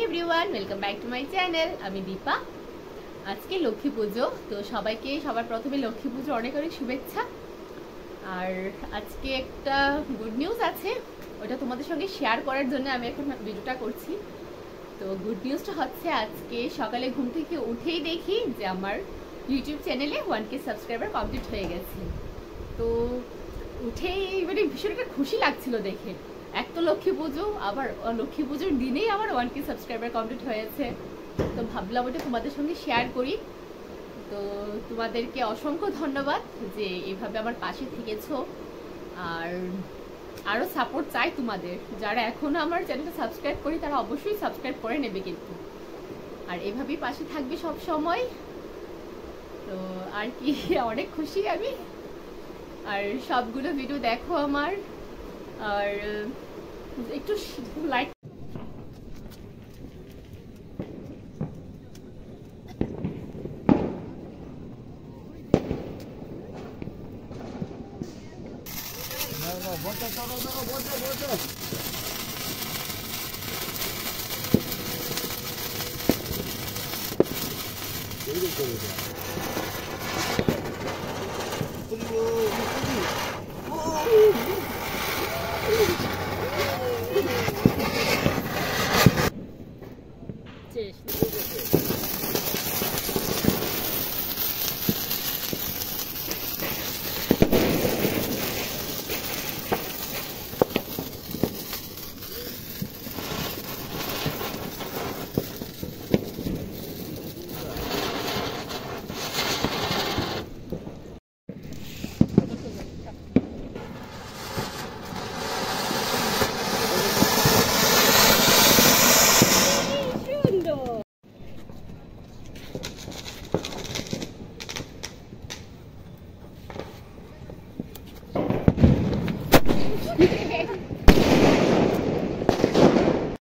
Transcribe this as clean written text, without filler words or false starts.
Everyone, welcome back to my channel. আমি দীপা। আজকে লক্ষ্মী পুজো, তো সবাইকে সবার প্রথমে লক্ষ্মী পুজো অনেক অনেক শুভেচ্ছা। আর আজকে একটা গুড নিউজ আছে, ওটা তোমাদের সঙ্গে শেয়ার করার জন্য আমি এখন ভিডিওটা করছি। তো গুড নিউজটা হচ্ছে, আজকে সকালে ঘুম থেকে উঠেই দেখি যে আমার ইউটিউব চ্যানেলে 1K সাবস্ক্রাইবার কমপ্লিট হয়ে গেছে। তো উঠেই মানে ভীষণ একটা খুশি লাগছিল দেখে। এক তো লক্ষ্মী পুজো, আবার লক্ষ্মী পুজোর দিনেই আমার 1K সাবস্ক্রাইবার কমপ্লিট হয়েছে। তো ভাবলাম ওটা তোমাদের সঙ্গে শেয়ার করি। তো তোমাদেরকে অসংখ্য ধন্যবাদ যে এভাবে আমার পাশে থেকেছো, আর আরও সাপোর্ট চাই তোমাদের। যারা এখনো আমার চ্যানেলটা সাবস্ক্রাইব করি তারা অবশ্যই সাবস্ক্রাইব করে নেবে কিন্তু, আর এভাবেই পাশে থাকবে সব সময়। তো আর কি, অনেক খুশি আমি। আর সবগুলো ভিডিও দেখো আমার, আর একটু লাইক